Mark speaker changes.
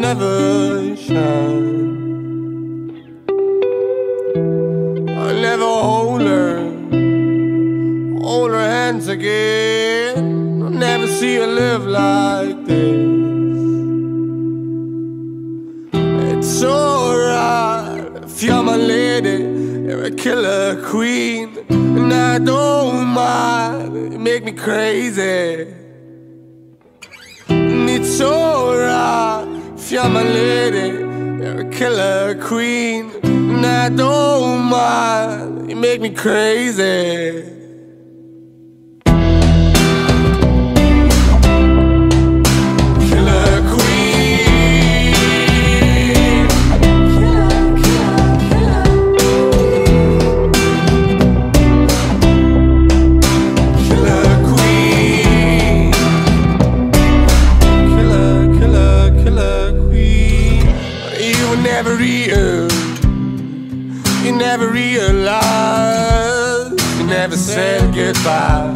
Speaker 1: never shine. I'll never hold her hands again. I'll never see her live like this. It's alright if you're my lady, you're a killer queen, and I don't mind, you make me crazy. And it's alright if you're my lady, you're a killer queen, and I don't mind, you make me crazy. You never realized, you never said goodbye.